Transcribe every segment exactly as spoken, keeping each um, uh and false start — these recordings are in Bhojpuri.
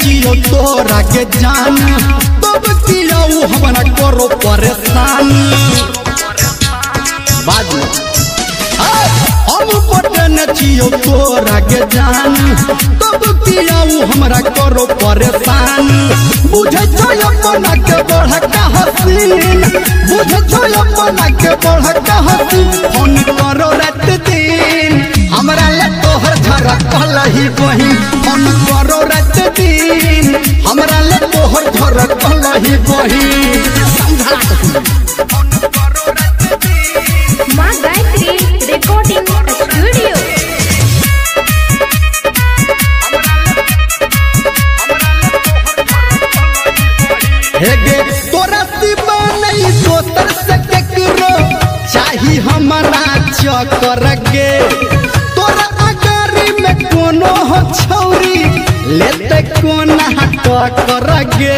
जियो तोरा के जान तब किया हमारा करो परेशानी बाजू हम पटन जियो तोरा के जान तब किया हमारा करो परेशानी बुझे छो अपना के बढ़का हसीन बुझे छो अपना के बढ़का हसीन फोन करो रात दिन हमरा ले तोहर झरा कहलही बहिन फोन करो रात दिन हमरा ले तोहर झरा कहलही बहिन समझा मां गायत्री रिकॉर्डिंग स्टूडियो हेगे तोरा सिवा नहीं दोतर से केकरो चाही हमारा चक्कर के तोरा अगारी में कोनो हो छौरी लेते कोना टक्कर गे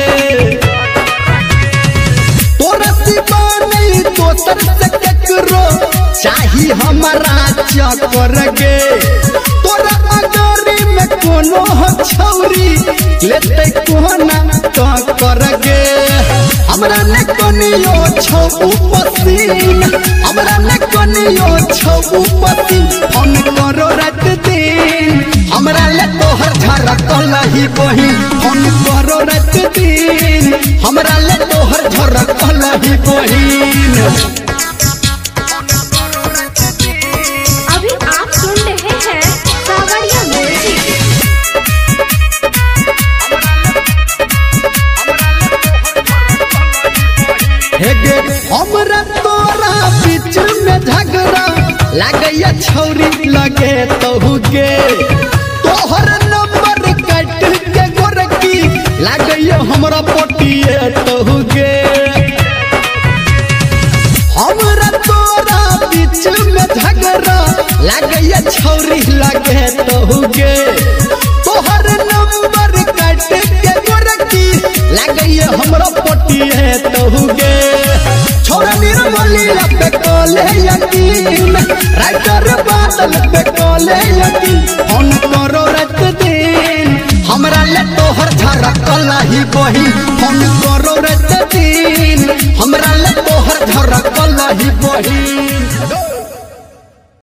तोरा सिवा नहीं दोतर से केकरो चाही हमारा चक्कर गे तोरा अगारी में कोनो हो छौरी लेते कोना टक्कर गे हमरा ने कोनियो छौ उपसीन हमरा ने कोनियो छौ उपसीन फोन करो रात दिन हमरा ले तोहर झरा कहलही बहिन फोन करो रात दिन हमरा ले तोहर झरा कहलही बहिन। अभी आप सुन रहे हैं सावरिया म्यूजिक। हेगे हमरा तोरा बीच में झगड़ा लागैया छौरी लगे तहुगे तोहर नंबर कट के गोरकी लागैया हमरा पोटिए तहुगे हमरा तोरा बीच में झगड़ा लागैया छौरी लगे तहुगे तोहर नंबर कट के गोरकी लागैया हमरा पोटिए तहुगे छोरा निर्मलिया पे कोले यकीन राइटर बादल पे कोले यकीन फोन करो रात दिन हमरा ले तोहर झरा कहलही बहिन फोन करो रात दिन हमरा ले तोहर झरा कहलही बहिन।